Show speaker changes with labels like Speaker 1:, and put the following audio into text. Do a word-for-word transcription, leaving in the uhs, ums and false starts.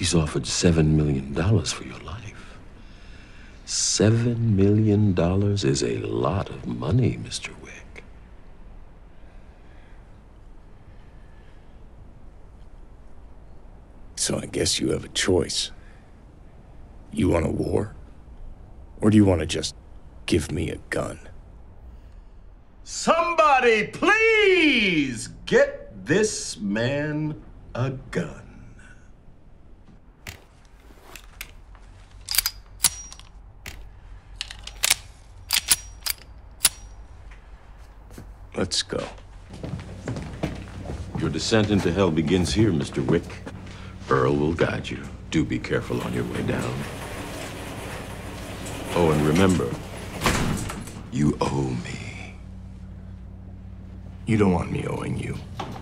Speaker 1: He's offered seven million dollars for your life. Seven million dollars is a lot of money, Mister Wick.
Speaker 2: So I guess you have a choice. You want a war? Or do you want to just give me a gun?
Speaker 1: Somebody please get this man a gun.
Speaker 2: Let's go.
Speaker 1: Your descent into hell begins here, Mister Wick. Earl will guide you. Do be careful on your way down. Oh, and remember, you owe me.
Speaker 2: You don't want me owing you.